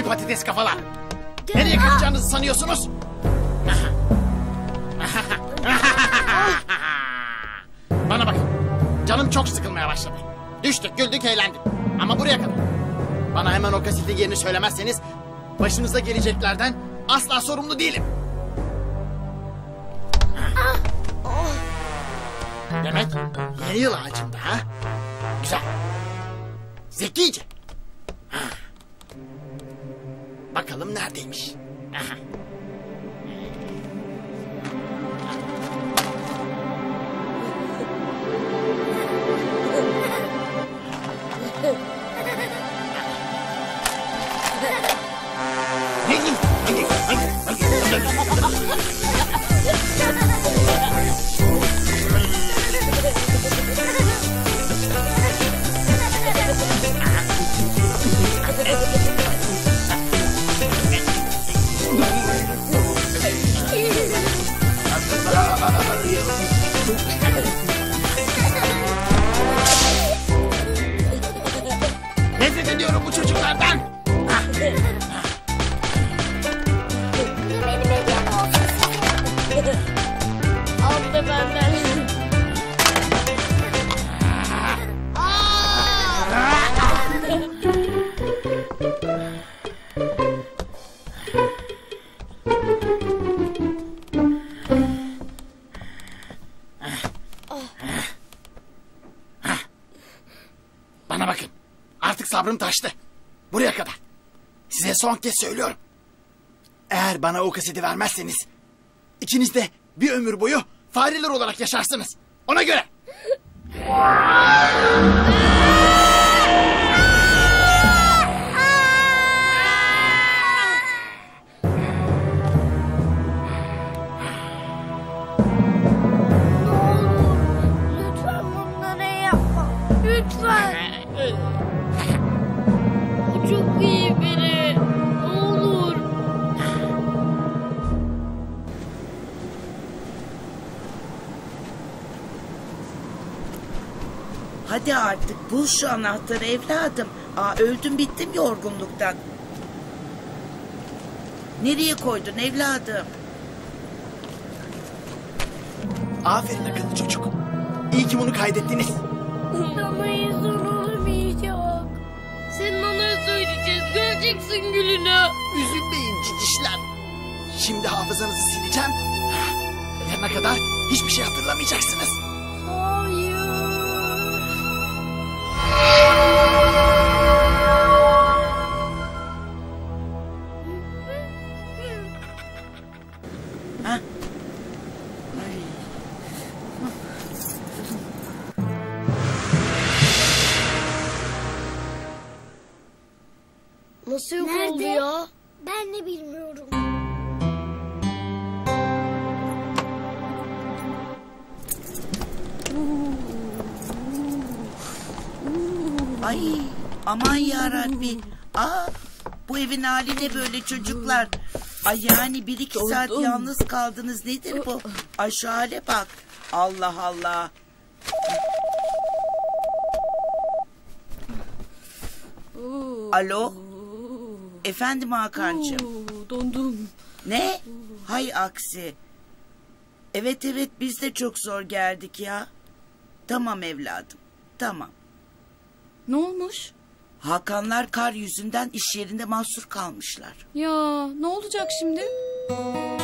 patates kafalar. Nereye kaçacağınızı sanıyorsunuz? Bana bakın. Canım çok sıkılmaya başladı. Düştük, güldük, eğlendik. Ama buraya kadar. Bana hemen o kasetin yerini söylemezseniz başınıza geleceklerden asla sorumlu değilim. Demek yeni yıl ağacında ha? Güzel. Zekice. Bakalım neredeymiş? Nefret ediyorum bu çocuklardan. Benim hediyem olsun size. Al da benden. Bana bakın. Artık sabrım taştı. Buraya kadar. Size son kez söylüyorum. Eğer bana o kaseti vermezseniz ikiniz de bir ömür boyu fareler olarak yaşarsınız. Ona göre. Lütfen bunları yapma. Lütfen. O çok iyi biri. Ne olur. Hadi artık bul şu anahtarı evladım. Öldüm bittim yorgunluktan. Nereye koydun evladım? Aferin akıllı çocuk. İyi ki bunu kaydettiniz. Ama insan olamayacak. Senin anaya söyleyeceğiz. Göreceksin gülünü. Üzülmeyin cicişler. Şimdi hafızanızı sileceğim. Yarına kadar hiçbir şey hatırlamayacaksınız. Hayır. Ha? Ay. Nasıl yok oldu ya? Ben de bilmiyorum. Ay aman yarabbi. Bu evin hali ne böyle çocuklar? Ay yani bir iki saat yalnız kaldınız, nedir bu? Ay şu hale bak. Allah Allah. Alo. Efendim Hakan'cığım. Dondum. Ne? Hay aksi. Evet biz de çok zor geldik ya. Tamam evladım. Tamam. Ne olmuş? Hakanlar kar yüzünden iş yerinde mahsur kalmışlar. Ya ne olacak şimdi?